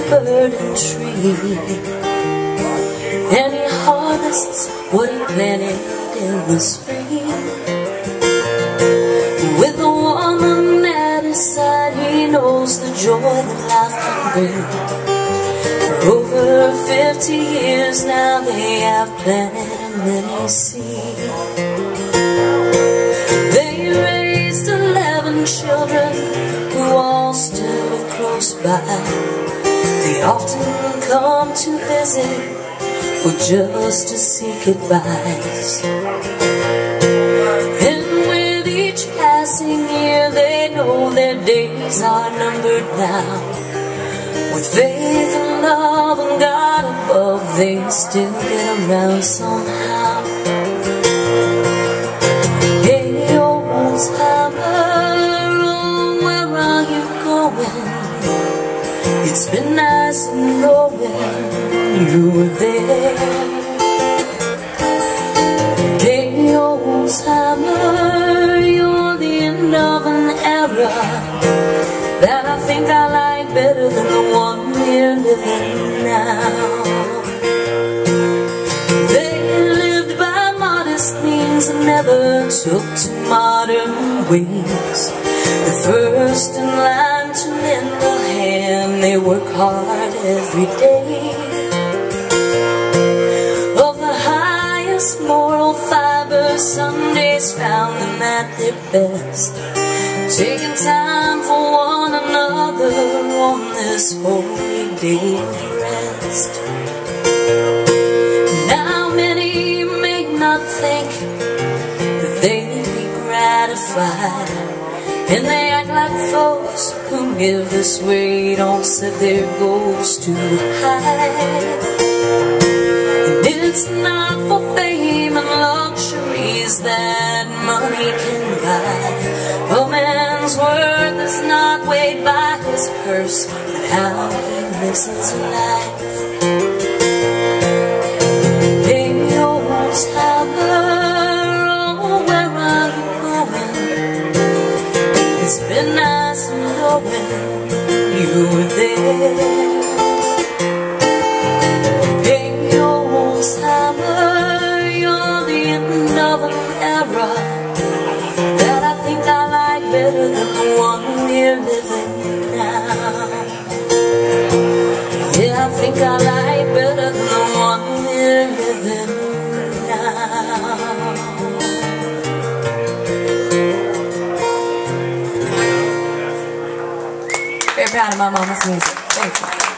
burden tree, and he harvests what he planted in the spring. With a woman at his side, he knows the joy that life can bring. For over 50 years now, they have planted a many seed. They raised 11 children who all still live close by. They often come to visit or just to see goodbyes. And with each passing year, they know their days are numbered now. With faith and love and God above, they still get around somehow. Hey, old timer, oh, where are you going? It's been nice knowing you were there. Hey, old timer, you're the end of an era that I think I like better than the one we're living now. They lived by modest means and never took to modern ways. The first in line to lend a hand, they work hard every day. Of the highest moral fiber, Sundays found them at their best, taking time for one another on this holy day of rest. Now many may not think that they'd be gratified, and they act like folks who give this way don't set their goals too high. And it's not for fame and luxuries that money can buy. A man's worth is not weighed by his purse, but how he lives his life. Hey, old timer, oh, where are you going? It's been nice knowing you were there. Hey, old timer, you're the end of an era that I think I like better than the one we're living now. Yeah, I think I like better than the one we're living now. Very proud of my mama's music. Thank you.